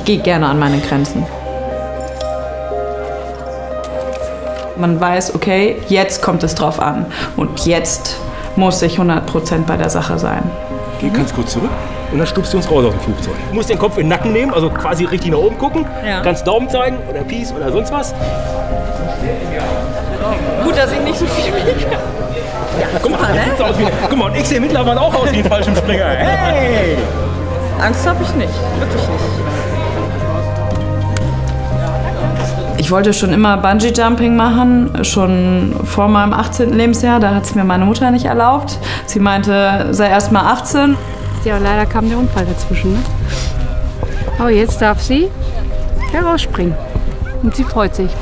gehe gerne an meine Grenzen. Man weiß, okay, jetzt kommt es drauf an und jetzt muss ich 100% bei der Sache sein. Geh ganz kurz zurück und dann stupst du uns raus aus dem Flugzeug. Du musst den Kopf in den Nacken nehmen, also quasi richtig nach oben gucken. Ja. Kannst Daumen zeigen oder Peace oder sonst was. Gut, dass ich nicht so viel wiege. Ja, guck mal, ne? Guck mal, und ich sehe mittlerweile auch aus wie ein Fallschirmspringer. Hey! Angst habe ich nicht, wirklich nicht. Ich wollte schon immer Bungee-Jumping machen, schon vor meinem 18. Lebensjahr. Da hat es mir meine Mutter nicht erlaubt. Sie meinte, sei erst mal 18. Ja, leider kam der Unfall dazwischen. Ne? Aber jetzt darf sie herausspringen. Und sie freut sich.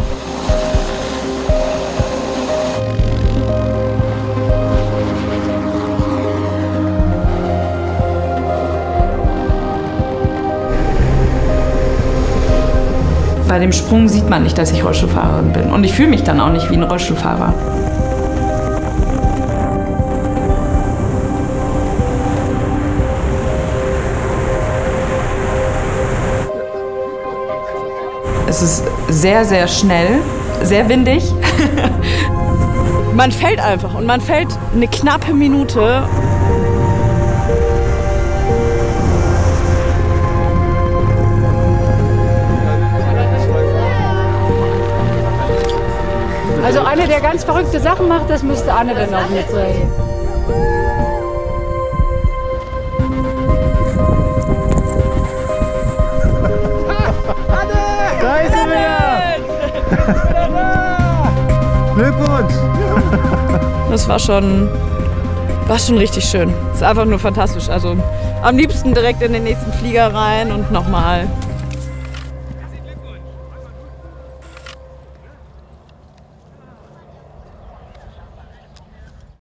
Bei dem Sprung sieht man nicht, dass ich Rollstuhlfahrerin bin. Und ich fühle mich dann auch nicht wie ein Rollstuhlfahrer. Es ist sehr, sehr schnell, sehr windig. Man fällt einfach und man fällt eine knappe Minute. Also eine, der ganz verrückte Sachen macht, das müsste Anne dann auch mit sein. Da ist sie wieder! Glückwunsch! Das war schon richtig schön. Es ist einfach nur fantastisch. Also am liebsten direkt in den nächsten Flieger rein und nochmal